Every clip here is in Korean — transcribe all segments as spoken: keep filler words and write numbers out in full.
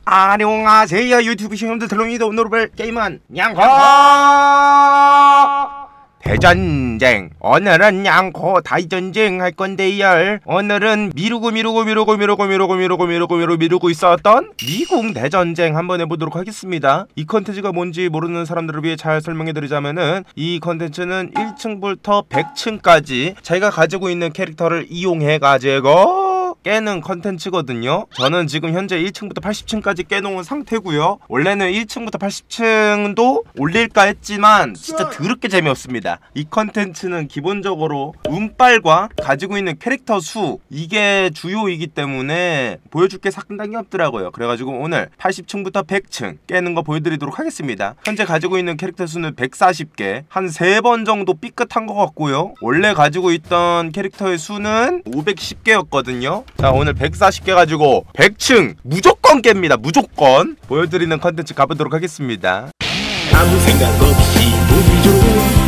안녕하세요 유튜브 시청자들 들롱이도 오늘 볼 게임은 양코 대전쟁. 오늘은 양코 대전쟁 할 건데요. 오늘은 미루고 미루고 미루고 미루고 미루고 미루고 미루고 미루고 미루고 있었던 미국 대전쟁 한번 해보도록 하겠습니다. 이 컨텐츠가 뭔지 모르는 사람들을 위해 잘 설명해드리자면은 이 컨텐츠는 일 층부터 백 층까지 자기가 가지고 있는 캐릭터를 이용해가지고 깨는 컨텐츠거든요. 저는 지금 현재 일 층부터 팔십 층까지 깨놓은 상태고요. 원래는 일 층부터 팔십 층도 올릴까 했지만 진짜 더럽게 재미없습니다. 이 컨텐츠는 기본적으로 운빨과 가지고 있는 캐릭터 수, 이게 주요이기 때문에 보여줄 게 상당히 없더라고요. 그래가지고 오늘 팔십 층부터 백 층 깨는 거 보여드리도록 하겠습니다. 현재 가지고 있는 캐릭터 수는 백사십 개, 한 세 번 정도 삐끗한 것 같고요. 원래 가지고 있던 캐릭터의 수는 오백십 개였거든요 자, 오늘 백사십 개 가지고 백 층 무조건 깹니다. 무조건 보여드리는 컨텐츠 가보도록 하겠습니다. 아무 생각 없이 보기 좋은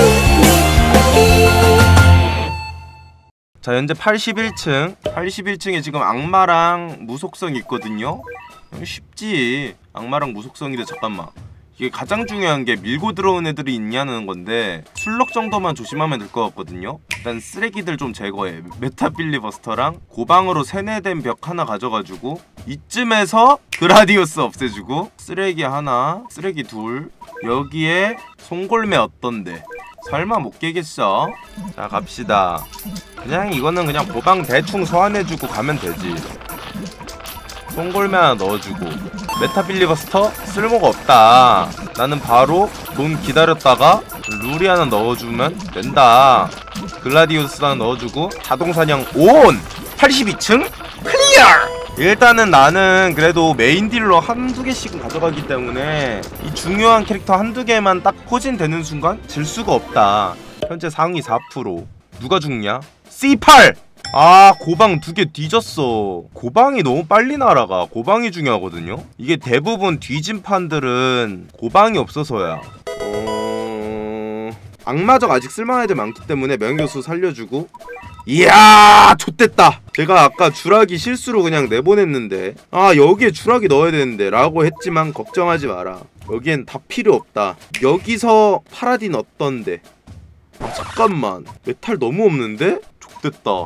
자, 현재 팔십일 층 팔십일 층에 지금 악마랑 무속성이 있거든요. 쉽지. 악마랑 무속성인데 잠깐만, 이게 가장 중요한 게 밀고 들어온 애들이 있냐는 건데 술럭 정도만 조심하면 될 것 같거든요. 일단 쓰레기들 좀 제거해. 메타빌리버스터랑 고방으로 세뇌된 벽 하나 가져가지고 이쯤에서 그라디우스 없애주고 쓰레기 하나, 쓰레기 둘, 여기에 송골매 어떤데? 설마 못 깨겠어? 자, 갑시다. 그냥 이거는 그냥 고방 대충 소환해주고 가면 되지. 송골매 하나 넣어주고 메타빌리버스터 쓸모가 없다. 나는 바로 돈 기다렸다가 루리 하나 넣어주면 된다. 글라디우스 하나 넣어주고 자동사냥 온! 팔십이 층 클리어! 일단은 나는 그래도 메인 딜러 한두 개씩은 가져가기 때문에 이 중요한 캐릭터 한두 개만 딱 포진되는 순간 질 수가 없다. 현재 상위 사 퍼센트. 누가 죽냐? 씨 팔! 아, 고방 두 개 뒤졌어. 고방이 너무 빨리 날아가. 고방이 중요하거든요. 이게 대부분 뒤진 판들은 고방이 없어서야. 어... 악마적 아직 쓸만한 애들 많기 때문에 명교수 살려주고. 이야, 좆됐다. 제가 아까 주라기 실수로 그냥 내보냈는데, 아, 여기에 주라기 넣어야 되는데 라고 했지만 걱정하지 마라. 여기엔 다 필요 없다. 여기서 파라딘 어떤데? 아, 잠깐만, 메탈 너무 없는데? 좆됐다.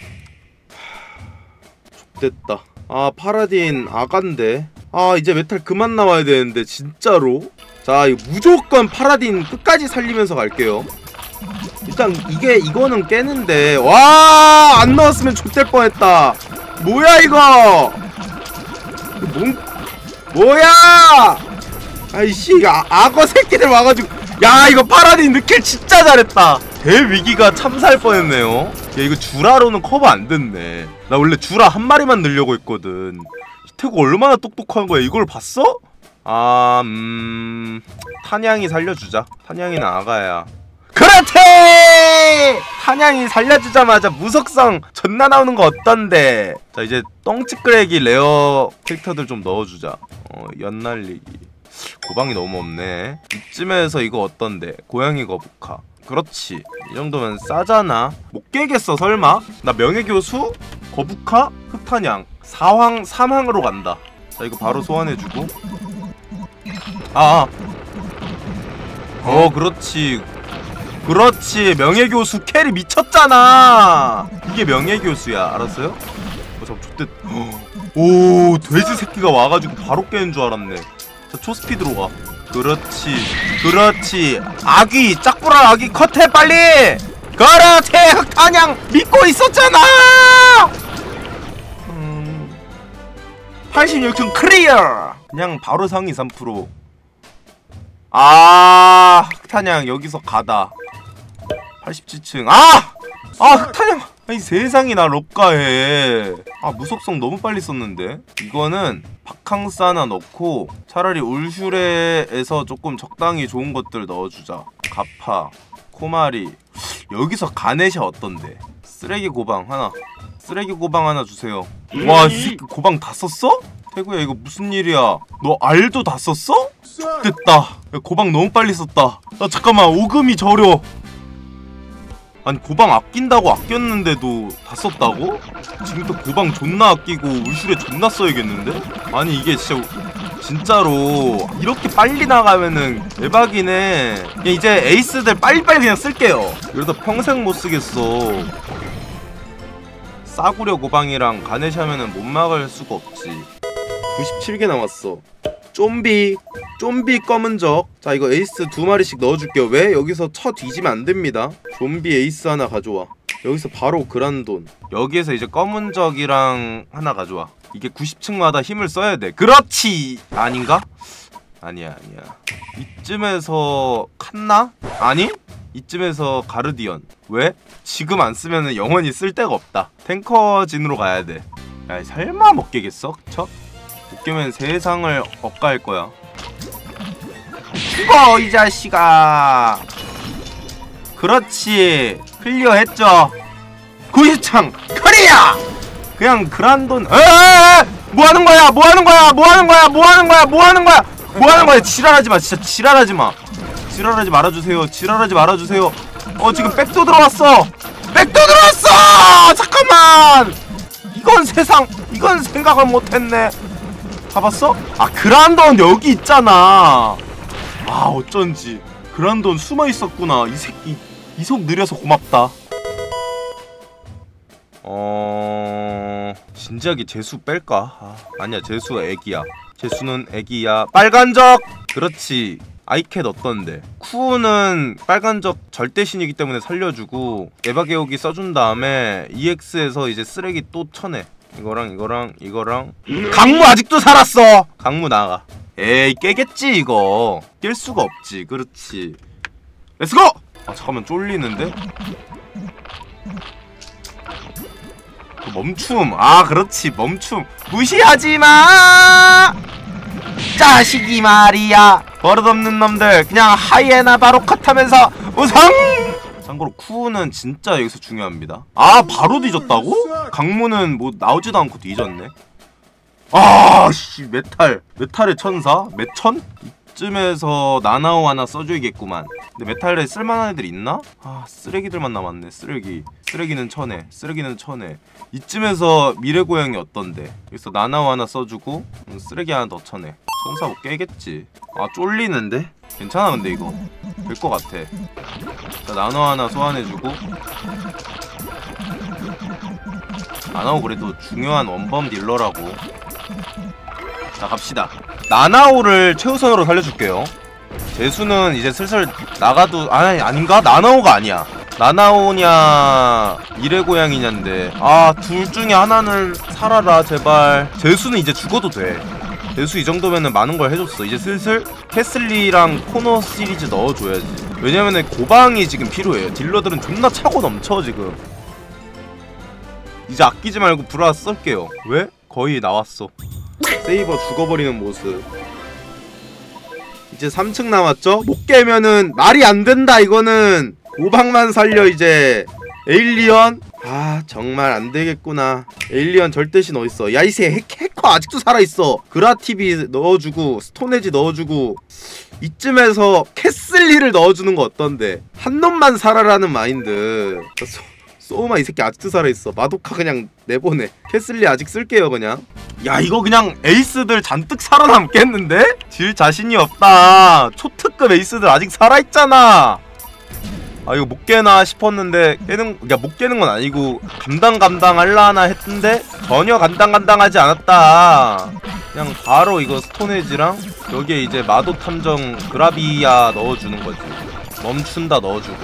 됐다. 아, 파라딘 아간데. 아, 이제 메탈 그만 나와야 되는데 진짜로. 자, 이거 무조건 파라딘 끝까지 살리면서 갈게요. 일단 이게 이거는 깨는데, 와, 안 넣었으면 좆될 뻔했다. 뭐야 이거? 뭔 뭐야? 아이씨, 아, 악어 새끼들 와가지고. 야, 이거 파라딘 느킬 진짜 잘했다. 대위기가 참살 뻔했네요. 야, 이거 주라로는 커버 안 됐네. 나 원래 주라 한 마리만 넣으려고 했거든. 태국 얼마나 똑똑한 거야. 이걸 봤어? 아, 음... 탄양이 살려주자. 탄양이는 아가야. 그렇지! 탄양이 살려주자마자 무속성 존나 나오는 거 어떤데? 자, 이제 똥찌끄레기 레어 캐릭터들 좀 넣어주자. 어, 연날리기. 고방이 너무 없네. 이쯤에서 이거 어떤데? 고양이 거북카. 그렇지, 이 정도면 싸잖아. 못 깨겠어 설마? 나 명예교수, 거북카, 흑탄양 사황, 삼황으로 간다. 자, 이거 바로 소환해주고. 아, 어, 그렇지 그렇지. 명예교수 캐리 미쳤잖아. 이게 명예교수야, 알았어요? 어, 잠깐 좆됐. 오, 돼지 새끼가 와가지고 바로 깨는 줄 알았네. 자, 초스피드로 가. 그렇지, 그렇지. 아귀, 짝불알 아귀 컷해 빨리. 그렇지, 흑탄양 믿고 있었잖아. 음... 팔십육 층 클리어. 그냥 바로 상위 삼 퍼센트. 아, 흑탄양 여기서 가다. 팔십칠 층. 아! 아, 흑탄양. 아니, 세상이나 럽가해. 아, 무속성 너무 빨리 썼는데. 이거는 바캉스 하나 넣고 차라리 울슈레에서 조금 적당히 좋은 것들 넣어주자. 가파, 코마리. 여기서 가네샤 어떤데? 쓰레기 고방 하나. 쓰레기 고방 하나 주세요. 와, 이 고방 다 썼어? 태구야, 이거 무슨 일이야? 너 알도 다 썼어? 됐다. 야, 고방 너무 빨리 썼다. 아, 잠깐만, 오금이 저려. 아니 고방 아낀다고 아꼈는데도 다 썼다고? 지금부터 고방 존나 아끼고 울슈레 존나 써야겠는데? 아니 이게 진짜 진짜로 이렇게 빨리 나가면은 대박이네. 그냥 이제 에이스들 빨리빨리 그냥 쓸게요. 이러다 평생 못 쓰겠어. 싸구려 고방이랑 가네시 하면은 못 막을 수가 없지. 구십칠 개 남았어. 좀비 좀비 검은적. 자 이거 에이스 두 마리씩 넣어줄게요. 왜? 여기서 쳐 뒤지면 안 됩니다. 좀비 에이스 하나 가져와. 여기서 바로 그란돈. 여기에서 이제 검은적이랑 하나 가져와. 이게 구십 층마다 힘을 써야 돼. 그렇지! 아닌가? 아니야 아니야. 이쯤에서 칸나? 아니? 이쯤에서 가르디언. 왜? 지금 안 쓰면은 영원히 쓸 데가 없다. 탱커진으로 가야 돼. 야 설마 못 깨겠어? 쳐? 못 깨면 세상을 엇갈 거야. 죽어 이 자식아. 그렇지. 클리어 했죠. 구십 창 클리어. 그냥 그란돈. 에에에 뭐하는 거야 뭐하는 거야 뭐하는 거야 뭐하는 거야 뭐하는 거야 뭐하는 거야. 지랄하지마 진짜 지랄하지마. 지랄하지 말아주세요. 지랄하지 말아주세요. 어 지금 백도 들어왔어. 백도 들어왔어. 잠깐만. 이건 세상 이건 생각을 못했네. 잡았어? 아 그란돈 여기 있잖아. 아 어쩐지 그란돈 숨어있었구나. 이 새끼 이속 느려서 고맙다. 어... 진지하게 재수 뺄까? 아, 아니야 재수 애기야. 재수는 애기야. 빨간적! 그렇지. 아이캣 어떤데? 쿠는 빨간적 절대신이기 때문에 살려주고 에바게오기 써준 다음에 이엑스에서 이제 쓰레기 또 쳐내. 이거랑 이거랑 이거랑 강무 아직도 살았어! 강무 나가. 에이 깨겠지 이거. 깰 수가 없지. 그렇지. 렛츠고! 아 잠깐만 쫄리는데? 멈춤. 아 그렇지 멈춤. 무시하지마 자식이 말이야. 버릇없는 놈들 그냥 하이에나 바로 컷하면서 우승. 참고로 쿠는 진짜 여기서 중요합니다. 아 바로 뒤졌다고? 강무는 뭐 나오지도 않고 뒤졌네. 아씨 메탈 메탈의 천사? 메천? 이쯤에서 나나오 하나 써줘야겠구만. 근데 메탈에 쓸만한 애들 있나? 아 쓰레기들만 남았네. 쓰레기 쓰레기는 천에 쓰레기는 천에. 이쯤에서 미래고양이 어떤데? 여기서 나나오 하나 써주고 음, 쓰레기 하나 더 쳐내. 천사 뭐 깨겠지. 아 쫄리는데? 괜찮아 근데 이거 될 것 같아. 자 나나오 하나 소환해주고. 나나오 그래도 중요한 원범 딜러라고. 자 갑시다. 나나오를 최우선으로 살려줄게요. 재수는 이제 슬슬 나가도 아니 아닌가? 나나오가 아니야. 나나오냐 미래고양이냐인데 아 둘 중에 하나는 살아라 제발. 재수는 이제 죽어도 돼. 재수 이 정도면은 많은 걸 해줬어. 이제 슬슬 캐슬리랑 코너 시리즈 넣어줘야지. 왜냐면은 고방이 지금 필요해요. 딜러들은 존나 차고 넘쳐 지금. 이제 아끼지 말고 브라 쓸게요. 왜? 거의 나왔어. 세이버 죽어버리는 모습. 이제 삼 층 남았죠? 못 깨면은 말이 안 된다. 이거는 고방만 살려 이제. 에일리언? 아 정말 안 되겠구나. 에일리언 절대신 어딨어. 야 이새 해커 아직도 살아있어. 그라티비 넣어주고 스톤에지 넣어주고. 이쯤에서 캐슬리를 넣어주는 거 어떤데? 한 놈만 살아라는 마인드. 소, 소우마 이 새끼 아직도 살아있어. 마도카 그냥 내보내. 캐슬리 아직 쓸게요 그냥. 야 이거 그냥 에이스들 잔뜩 살아남겠는데? 질 자신이 없다. 초특급 에이스들 아직 살아있잖아. 아 이거 못 깨나 싶었는데 깨는, 야 못 깨는 건 아니고 감당 감당 할라나 했는데 전혀 감당 감당하지 않았다. 그냥 바로 이거 스톤에지랑 여기에 이제 마도 탐정 그라비아 넣어주는 거지. 멈춘다 넣어주고.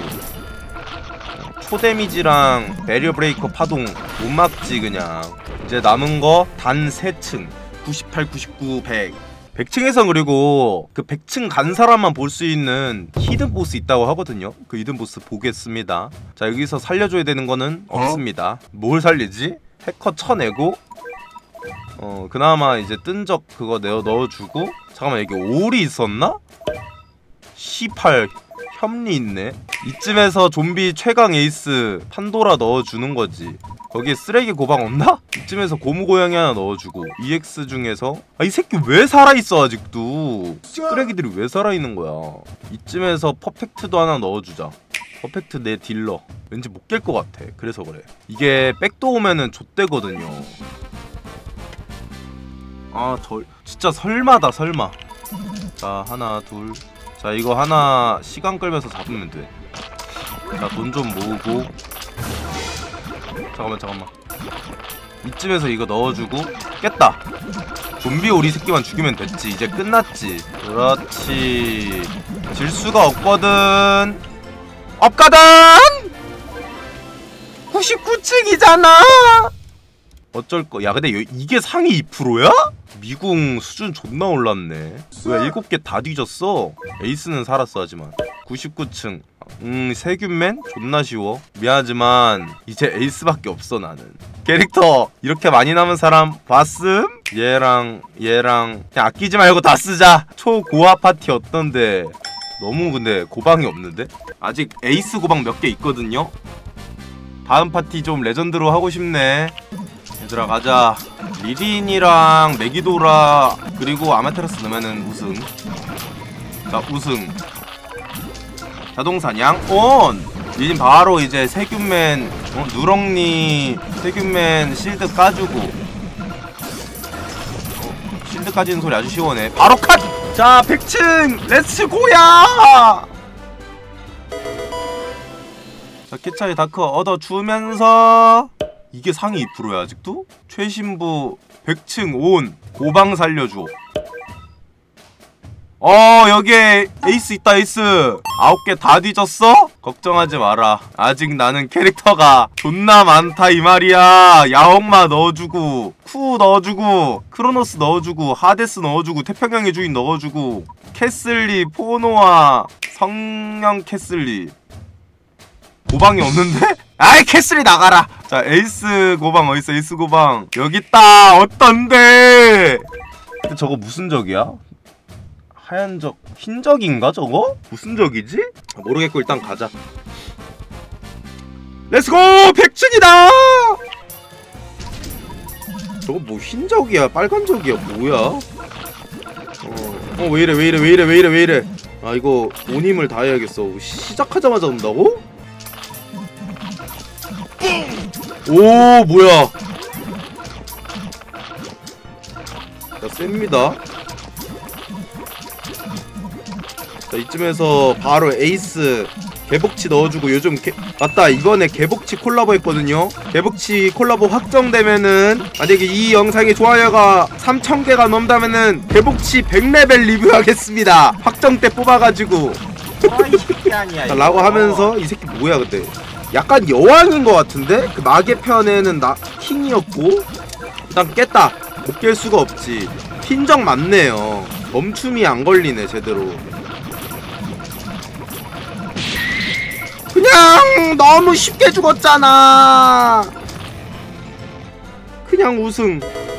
초데미지랑 베리어 브레이커 파동 못 막지 그냥. 이제 남은 거 단 세 층. 구십팔, 구십구, 백. 백 층에선 그리고 그 백 층 간 사람만 볼 수 있는 히든 보스 있다고 하거든요. 그 히든 보스 보겠습니다. 자 여기서 살려줘야 되는 거는 어? 없습니다. 뭘 살리지? 해커 쳐내고 어 그나마 이제 뜬적 그거 내어 넣어주고. 잠깐만 여기 올이 있었나? 십팔 협리 있네. 이쯤에서 좀비 최강 에이스 판도라 넣어주는 거지. 거기에 쓰레기 고방 없나? 이쯤에서 고무고양이 하나 넣어주고. 이엑스 중에서 아 이 새끼 왜 살아있어 아직도. 쓰레기들이 왜 살아있는 거야. 이쯤에서 퍼펙트도 하나 넣어주자. 퍼펙트 내 딜러 왠지 못 깰 것 같아. 그래서 그래. 이게 백도 오면은 좆대거든요. 아 저 진짜 설마다 설마. 자 하나 둘. 자 이거 하나 시간 끌면서 잡으면 돼. 자 돈 좀 모으고. 잠깐만 잠깐만. 이쯤에서 이거 넣어주고 깼다. 좀비 오리 새끼만 죽이면 됐지. 이제 끝났지. 그렇지. 질 수가 없거든. 업가든 구십구 층이잖아. 어쩔 거. 야 근데 여, 이게 상위 이 퍼센트야? 미궁 수준 존나 올랐네. 왜 일곱 개 다 뒤졌어? 에이스는 살았어 하지만. 구십구 층. 음 세균맨? 존나 쉬워. 미안하지만 이제 에이스밖에 없어 나는. 캐릭터 이렇게 많이 남은 사람 봤음? 얘랑 얘랑 그냥 아끼지 말고 다 쓰자. 초고화 파티 어떤데? 너무 근데 고방이 없는데? 아직 에이스 고방 몇 개 있거든요? 다음 파티 좀 레전드로 하고 싶네. 얘들아 가자. 리린이랑 메기도라 그리고 아마테라스 넣으면은 우승. 자 우승. 자동사냥 온! 리린 바로 이제 세균맨 어? 누렁니 세균맨 실드 까주고. 어? 실드 까지는 소리 아주 시원해. 바로 컷! 자 백 층! 렛츠고야! 자 캐차이 다크 얻어주면서 이게 상위 이 퍼센트야 아직도? 최신부 백 층 온! 고방 살려줘. 어 여기에 에이스 있다 에이스. 아홉 개 다 뒤졌어? 걱정하지 마라. 아직 나는 캐릭터가 존나 많다 이 말이야. 야옹마 넣어주고 쿠 넣어주고 크로노스 넣어주고 하데스 넣어주고 태평양의 주인 넣어주고 캐슬리 포노아 성령 캐슬리. 고방이 없는데? 아이 캐슬리 나가라. 자 에이스 고방 어딨어. 에이스 고방 여기 있다. 어떤데? 근데 저거 무슨 적이야? 하얀 적, 흰 적인가 저거? 무슨 적이지? 모르겠고 일단 가자. 렛츠고! 백 층이다! 저거 뭐 흰 적이야? 빨간 적이야? 뭐야? 어, 어 왜이래 왜이래 왜이래 왜이래 왜이래. 아 이거 온 힘을 다해야겠어. 시작하자마자 온다고? 오 뭐야. 자 셉니다. 자 이쯤에서 바로 에이스 개복치 넣어주고. 요즘 개, 맞다 이번에 개복치 콜라보 했거든요. 개복치 콜라보 확정되면은 만약에 이 영상에 좋아요가 삼천 개가 넘다면은 개복치 백 레벨 리뷰하겠습니다. 확정 때 뽑아가지고. 아이 새끼 아니야 자, 라고 하면서 이 새끼 뭐야 근데 약간 여왕인 것 같은데? 그 마계 편에는 나 킹이었고. 일단 깼다. 못 깰 수가 없지. 흰적 맞네요. 멈춤이 안 걸리네 제대로. 그냥 너무 쉽게 죽었잖아. 그냥 우승.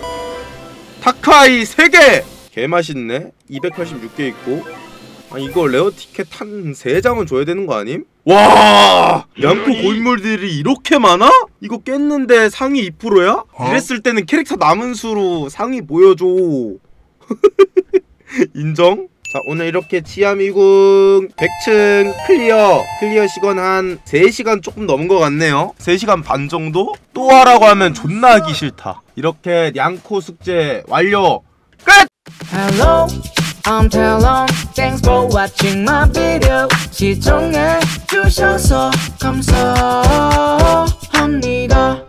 다카이 세 개! 개맛있네. 이백팔십육 개 있고. 아 이거 레어 티켓 한 세 장은 줘야 되는 거 아님? 와! 양코 고인물들이 이렇게 많아? 이거 깼는데 상위 이 퍼센트야? 어? 이랬을 때는 캐릭터 남은 수로 상위 보여줘. 인정? 자 오늘 이렇게 지하미궁 백 층 클리어. 클리어 시간 한 세 시간 조금 넘은 것 같네요. 세 시간 반 정도? 또 하라고 하면 존나 하기 싫다. 이렇게 냥코 숙제 완료. 끝! Hello, I'm Talon. Thanks for watching my video. 시청해 주셔서 감사합니다.